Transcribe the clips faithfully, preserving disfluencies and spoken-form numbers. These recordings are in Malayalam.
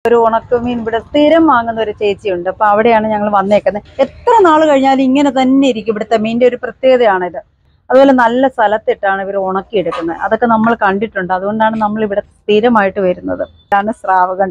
ഒരു ഉണക്കമീൻ ഇവിടെ സ്ഥിരം വാങ്ങുന്ന ഒരു ചേച്ചിയുണ്ട്. അപ്പൊ അവിടെയാണ് ഞങ്ങൾ വന്നേക്കുന്നത്. എത്ര നാൾ കഴിഞ്ഞാലും ഇങ്ങനെ തന്നെ ഇരിക്കും. ഇവിടുത്തെ മീനിന്റെ ഒരു പ്രത്യേകതയാണിത്. അതുപോലെ നല്ല സ്ഥലത്തിട്ടാണ് ഇവർ ഉണക്കിയെടുക്കുന്നത്. അതൊക്കെ നമ്മൾ കണ്ടിട്ടുണ്ട്. അതുകൊണ്ടാണ് നമ്മൾ ഇവിടെ സ്ഥിരമായിട്ട് വരുന്നത്. ഇതാണ് സ്രാവ്. കണ്ട,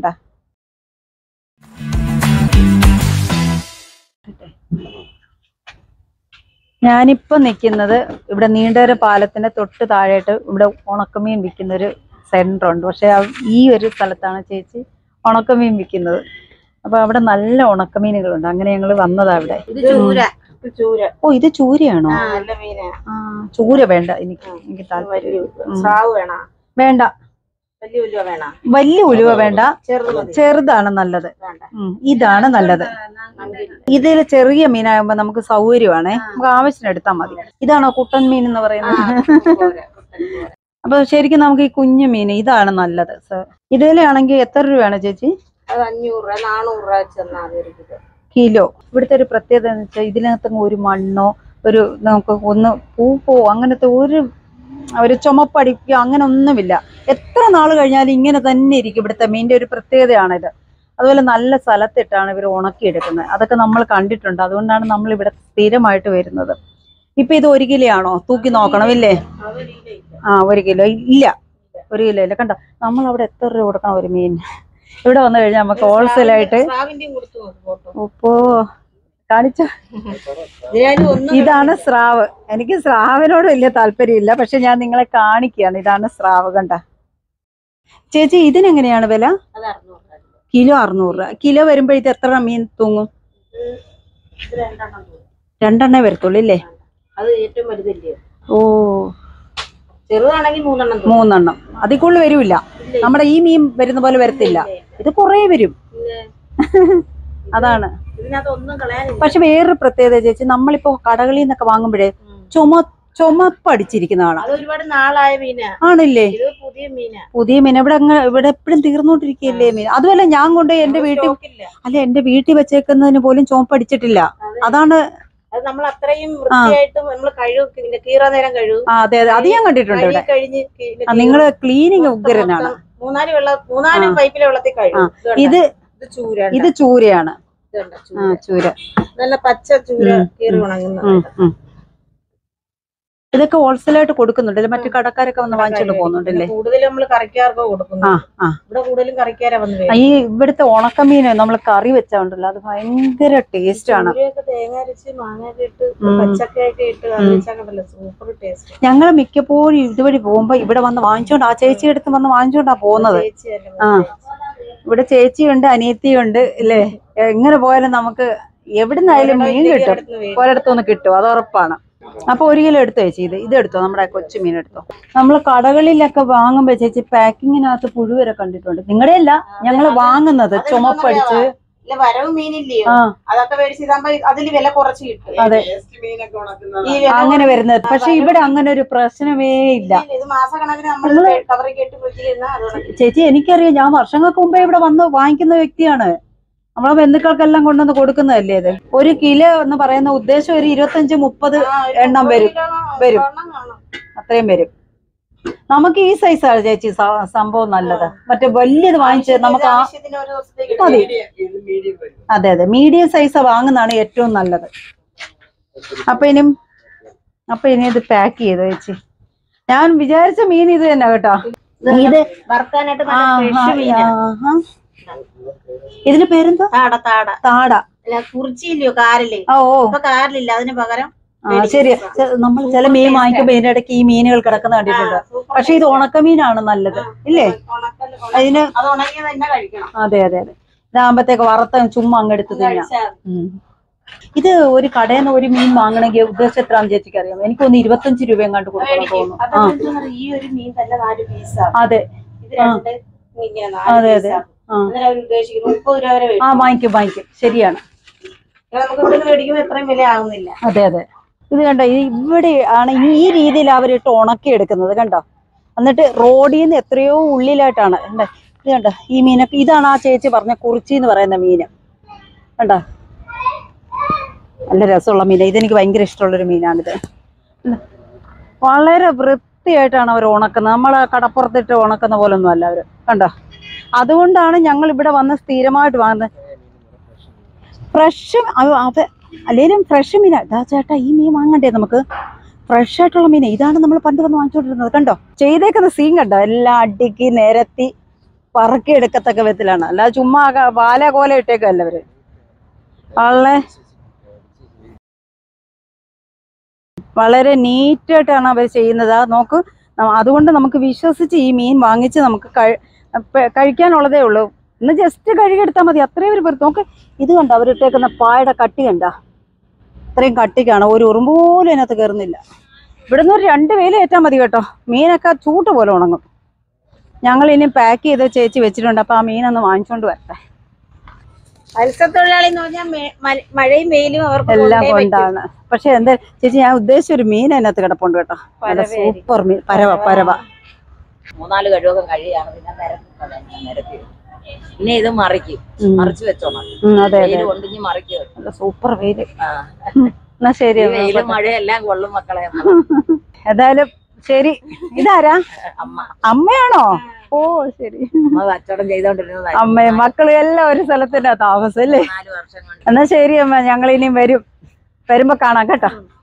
ഞാനിപ്പോ നിൽക്കുന്നത് ഇവിടെ നീണ്ടര പാലത്തിന്റെ തൊട്ട് താഴെയായിട്ട് ഇവിടെ ഉണക്കമീൻ വിൽക്കുന്ന ഒരു സെന്റർ ഉണ്ട്. പക്ഷെ ഈ ഒരു സ്ഥലത്താണ് ചേച്ചി ഉണക്കമീൻ വിൽക്കുന്നത്. അപ്പൊ അവിടെ നല്ല ഉണക്കമീനുകളുണ്ട്. അങ്ങനെ ഞങ്ങൾ വന്നതാ അവിടെ. ഓ, ഇത് ചൂരയാണോ? ആ, ചൂര വേണ്ട എനിക്ക്. എനിക്ക് താല്പര്യം വേണ്ട. വലിയ ഉലുവ വേണ്ട, ചെറുതാണ് നല്ലത്. ഇതാണ് നല്ലത്. ഇതിൽ ചെറിയ മീനാകുമ്പോ നമുക്ക് സൗകര്യമാണേ, നമുക്ക് ആവശ്യത്തിന് എടുത്താൽ മതി. ഇതാണോ കുട്ടൻ മീൻ എന്ന് പറയുന്നത്? അപ്പൊ ശരിക്കും നമുക്ക് ഈ കുഞ്ഞു മീൻ ഇതാണ് നല്ലത്. ഇതിലാണെങ്കിൽ എത്ര രൂപയാണ് ചേച്ചി? അഞ്ഞൂറ് രൂപ നാനൂറ് രൂപ കിലോ. ഇവിടുത്തെ ഒരു പ്രത്യേകത എന്ന് വെച്ചാൽ ഇതിനകത്ത് ഒരു മണ്ണോ ഒരു നമുക്ക് ഒന്ന് പൂപ്പോ അങ്ങനത്തെ ഒരു ഒരു ചുമപ്പടിക്കോ അങ്ങനെ ഒന്നുമില്ല. എത്ര നാൾ കഴിഞ്ഞാലും ഇങ്ങനെ തന്നെ ഇരിക്കും. ഇവിടുത്തെ മീനിന്റെ ഒരു പ്രത്യേകതയാണിത്. അതുപോലെ നല്ല സ്ഥലത്തിട്ടാണ് ഇവർ ഉണക്കിയെടുക്കുന്നത്. അതൊക്കെ നമ്മൾ കണ്ടിട്ടുണ്ട്. അതുകൊണ്ടാണ് നമ്മൾ ഇവിടെ സ്ഥിരമായിട്ട് വരുന്നത്. ഇപ്പൊ ഇത് ഒരു കിലോ ആണോ? തൂക്കി നോക്കണം ഇല്ലേ? ആ, ഒരു കിലോ ഇല്ല, ഒരു കിലോ ഇല്ല. കണ്ടോ, നമ്മൾ അവിടെ എത്ര രൂപ കൊടുക്കണം ഒരു മീൻ? ഇവിടെ വന്നു കഴിഞ്ഞാൽ നമുക്ക് ഹോൾസെയിലായിട്ട്. ഉപ്പോ കാണിച്ച ഇതാണ് സ്രാവ്. എനിക്ക് സ്രാവിനോട് വലിയ താല്പര്യമില്ല, പക്ഷെ ഞാൻ നിങ്ങളെ കാണിക്കുകയാണ്. ഇതാണ് സ്രാവ്. കണ്ട ചേച്ചി, ഇതിനെങ്ങനെയാണ് വില? കിലോ അറുന്നൂറ് രൂപ. കിലോ വരുമ്പോഴത്തെ എത്ര മീൻ തൂങ്ങും? രണ്ടെണ്ണേ വരത്തുള്ളൂ ഇല്ലേ? ഓ, ചെറുതാണെങ്കിൽ മൂന്നെണ്ണം. മൂന്നെണ്ണം അതിൽ കൂടുതൽ വരൂല്ല. നമ്മുടെ ഈ മീൻ വരുന്ന പോലെ വരത്തില്ല. ഇത് കുറേ വരും. അതാണ്. പക്ഷെ വേറൊരു പ്രത്യേകത ചേച്ചി, നമ്മളിപ്പോ കടകളിൽ നിന്നൊക്കെ വാങ്ങുമ്പോഴേ ചുമ ചുമപ്പടിച്ചിരിക്കുന്നതാണ്. ആണല്ലേ? പുതിയ മീൻ ഇവിടെ അങ്ങ് ഇവിടെ എപ്പോഴും തീർന്നോണ്ടിരിക്കുകയല്ലേ മീൻ. അതുമല്ല, ഞാൻ കൊണ്ട് എന്റെ വീട്ടിൽ അല്ല എന്റെ വീട്ടിൽ വെച്ചേക്കുന്നതിന് പോലും ചുമപ്പടിച്ചിട്ടില്ല. അതാണ്. നമ്മൾ അത്രയും വൃത്തിയായിട്ട് നമ്മൾ കഴുകും, കീറാ നേരം കഴുകും. അതെ അതെ, അത് ഞാൻ കണ്ടിട്ടുണ്ട് ഇവിടെ. നിങ്ങള് ക്ലീനിങ് ഉഗ്രനാണ്. മൂന്നാല് വെള്ളം മൂന്നാല് പൈപ്പിലെ വെള്ളത്തിൽ കഴുകും. ഇത് ഇത് ചൂരയാണ്. ആ, ചൂര നല്ല പച്ച ചൂര കീറി ഉണങ്ങുന്ന. ഇതൊക്കെ ഹോൾസെയിലായിട്ട് കൊടുക്കുന്നുണ്ട്. മറ്റു കടക്കാരൊക്കെ വന്ന് വാങ്ങിച്ചോണ്ട് പോകുന്നുണ്ടല്ലേ? കൂടുതലും നമ്മള് കറിക്കാർക്കോ കൊടുക്കുന്നു. ഇവിടെ കൂടുതലും കറിക്കാരാ വന്ന്. ഈ ഇവിടുത്തെ ഉണക്കമീൻ നമ്മൾ കറി വെച്ചാണ്ടല്ലോ, അത് ഭയങ്കര ടേസ്റ്റ് ആണ്. തേങ്ങ അരച്ച് മാങ്ങയൊക്കെ ഇട്ട് പച്ചക്കയൊക്കെ ഇട്ട് കറി വെച്ചാൽ സൂപ്പർ ടേസ്റ്റ്. ഞങ്ങള് മിക്കപ്പോഴും ഇതുവഴി പോകുമ്പോ ഇവിടെ വന്ന് വാങ്ങിച്ചോണ്ട് ആ ചേച്ചി അടുത്ത് വന്ന് വാങ്ങിച്ചോണ്ടാ പോകുന്നത്. ആ, ഇവിടെ ചേച്ചിയുണ്ട്, അനിയത്തിയുണ്ട് ഇല്ലേ? എങ്ങനെ പോയാലും നമുക്ക് എവിടുന്നായാലും മീൻ കിട്ടും. ഒരിടത്തുനിന്ന് കിട്ടും, അത് ഉറപ്പാണ്. അപ്പൊ ഒരു കിലോ എടുത്തോ ചേച്ചി? ഇത് ഇത് എടുത്തോ, നമ്മുടെ കൊച്ചു മീൻ എടുത്തോ. നമ്മള് കടകളിലൊക്കെ വാങ്ങുമ്പോ ചേച്ചി പാക്കിങ്ങിനകത്ത് പുഴുവരെ കണ്ടിട്ടുണ്ട്. നിങ്ങളുടെ അല്ല, ഞങ്ങള് വാങ്ങുന്നത് ചുമപ്പടിച്ച് വരവ് മീനില്ലേ, അതൊക്കെ മേടിച്ചിതാകുമ്പോ അതില് വില കുറച്ച് കിട്ടും. അതെ, അങ്ങനെ വരുന്നത്. പക്ഷെ ഇവിടെ അങ്ങനെ ഒരു പ്രശ്നമേ ഇല്ല. ഇത് മാസക്കണക്കിന് നമ്മള് കവറി കേട്ട് ഫ്രിഡ്ജിൽ. ചേച്ചി, എനിക്കറിയാം. ഞാൻ വർഷങ്ങൾക്ക് മുമ്പേ ഇവിടെ വന്ന് വാങ്ങിക്കുന്ന വ്യക്തിയാണ്. നമ്മളെ ബന്ധുക്കൾക്കെല്ലാം കൊണ്ടുവന്ന് കൊടുക്കുന്നതല്ലേ ഇത്. ഒരു കിലോ എന്ന് പറയുന്ന ഉദ്ദേശം ഒരു ഇരുപത്തഞ്ച് മുപ്പത് എണ്ണം വരും വരും അത്രയും വരും. നമുക്ക് ഈ സൈസാണ് ചേച്ചി സംഭവം നല്ലത്. മറ്റേ വലിയത് വാങ്ങിച്ച് നമുക്ക് മതി. അതെ അതെ, മീഡിയം സൈസ് വാങ്ങുന്നതാണ് ഏറ്റവും നല്ലത്. അപ്പൊ ഇനിയും അപ്പൊ ഇനി ഇത് പാക്ക് ചെയ്തോ ചേച്ചി. ഞാൻ വിചാരിച്ച മീൻ ഇത് തന്നെ കേട്ടോ. ഇത് വറുക്കാനായിട്ട് ഇതിന്റെ പേരെന്താ? താട. താട താട കുറിച്ചില്ലയോ കാറില്? ഓ, കാറിലില്ല, അതിന് പകരം. ആ, ശരി. നമ്മൾ ചില മീൻ വാങ്ങിക്കുമ്പോ ഇതിന്റെ ഇടയ്ക്ക് ഈ മീനുകൾ കിടക്കുന്ന കണ്ടിട്ടുണ്ട്. പക്ഷെ ഇത് ഉണക്കമീനാണ് നല്ലത് ഇല്ലേ? അതിന് അതെ അതെ അതെ, ഇതാകുമ്പത്തേക്ക് വറുത്ത ചുമ്മാ അങ്ങെടുത്ത് തിന്നാം. ഇത് ഒരു കടയിൽ നിന്ന് ഒരു മീൻ വാങ്ങണമെങ്കിൽ ഉദ്ദേശം എത്രാന്ന് ചേച്ചിക്ക് അറിയാം? എനിക്കൊന്ന് ഇരുപത്തഞ്ച് രൂപ എങ്ങാണ്ട് കൊടുക്കണം തോന്നുന്നു. അതെ അതെ അതെ, ആ വാങ്ങിക്കും വാങ്ങിക്കും, ശരിയാണ്. അതെ അതെ, ഇത് കണ്ടോ, ഇവിടെ ആണ് ഈ രീതിയിൽ അവരിട്ട് ഉണക്കി എടുക്കുന്നത് കണ്ടോ. എന്നിട്ട് റോഡിൽ നിന്ന് എത്രയോ ഉള്ളിലായിട്ടാണ്. ഇത് കണ്ടോ, ഈ മീനൊക്കെ. ഇതാണ് ആ ചേച്ചി പറഞ്ഞ കുറിച്ചി എന്ന് പറയുന്ന മീന്. കണ്ടോ, നല്ല രസമുള്ള മീൻ. ഇതെനിക്ക് ഭയങ്കര ഇഷ്ടമുള്ളൊരു മീനാണിത്. വളരെ വൃത്തിയായിട്ടാണ് അവർ ഉണക്കുന്നത്. നമ്മളെ കടപ്പുറത്തിട്ട് ഉണക്കുന്ന പോലെ ഒന്നും അല്ല അവര്. കണ്ടോ, അതുകൊണ്ടാണ് ഞങ്ങൾ ഇവിടെ വന്ന് സ്ഥിരമായിട്ട് വാങ്ങുന്നത്. ഫ്രഷ് അത് അല്ലെങ്കിലും ഫ്രഷ് മീനാ. ഇതാ ചേട്ടാ, ഈ മീൻ വാങ്ങണ്ടേ നമുക്ക്? ഫ്രഷ് ആയിട്ടുള്ള മീൻ ഇതാണ് നമ്മൾ പണ്ട് വന്ന് വാങ്ങിച്ചോണ്ടിരുന്നത്. കണ്ടോ ചെയ്തേക്കുന്ന സീൻ കണ്ടോ? എല്ലാം അടിക്ക് നിരത്തി പറക്കി എടുക്കത്തക്ക വിധത്തിലാണ്. അല്ലാതെ ചുമ്മാ പാല കോല ഇട്ടേക്കല്ല അവര്. വളരെ വളരെ നീറ്റായിട്ടാണ് അവർ ചെയ്യുന്നത്. ആ നോക്ക്, അതുകൊണ്ട് നമുക്ക് വിശ്വസിച്ച് ഈ മീൻ വാങ്ങിച്ച് നമുക്ക് കഴിക്കാനുള്ളതേ ഉള്ളൂ. ഇന്ന് ജസ്റ്റ് കഴുകിയെടുത്താൽ മതി, അത്രയും ഒരു പുറത്ത്. നോക്ക്, ഇത് കണ്ടോ അവരിട്ടേക്കുന്ന പായുടെ കട്ടി കണ്ട? അത്രയും കട്ടിക്കാണ്, ഒരു ഉറുമ്പ് പോലും അതിനകത്ത് കയറുന്നില്ല. ഇവിടുന്ന് ഒരു രണ്ട് വെയിൽ ഏറ്റാൽ മതി കേട്ടോ, മീനൊക്കെ ചൂട്ട് പോലെ ഉണങ്ങും. ഞങ്ങൾ ഇനി പാക്ക് ചെയ്ത് ചേച്ചി വെച്ചിട്ടുണ്ട്. അപ്പൊ ആ മീനൊന്ന് വാങ്ങിച്ചോണ്ട് വരട്ടെ. മത്സ്യത്തൊഴിലാളി എന്ന് പറഞ്ഞാൽ മഴയും വെയിലും അവർക്ക് എല്ലാം കൊണ്ടാണ്. പക്ഷെ എന്താ ചേച്ചി, ഞാൻ ഉദ്ദേശിച്ച ഒരു മീൻ അതിനകത്ത് കിടപ്പുണ്ട് കേട്ടോ. നല്ല സൂപ്പർ മീൻ, പരവ പരവ. മൂന്നാല് കഴിവൊക്കെ കഴിയാണ്. പിന്നെ നിരത്തി പിന്നെ ഇത് മറിക്കും, മറിച്ച് വെച്ചോണം. അതെ കൊണ്ടിഞ്ഞ് മറിക്കും. നല്ല സൂപ്പർ വെയില്. എന്നാ ശരി, വെയിലും മഴയെല്ലാം കൊള്ളും മക്കളെ. ഏതായാലും ശരി. ഇതാരാ? അമ്മ. അമ്മയാണോ? ഓ ശരി. കച്ചവടം ചെയ്തോണ്ടിരുന്നത് അമ്മയും മക്കളും എല്ലാം ഒരു സ്ഥലത്തിന്റെ താമസം അല്ലേ? നാല് വർഷം കൊണ്ട്. എന്നാ ശരി അമ്മ, ഞങ്ങൾ ഇനിയും വരും. വരുമ്പോ കാണാം കേട്ടോ.